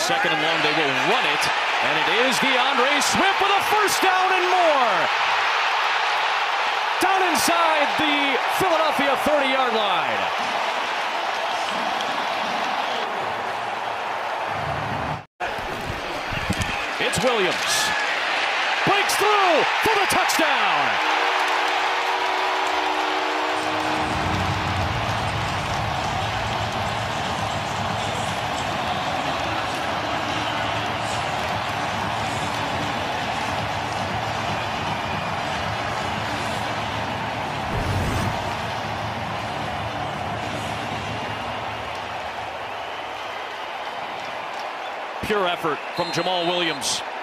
second and long. They will run it, and it is DeAndre Swift with a first down and more. Down inside the Philadelphia 30-yard line. It's Williams. Breaks through for the touchdown. Pure effort from Jamaal Williams.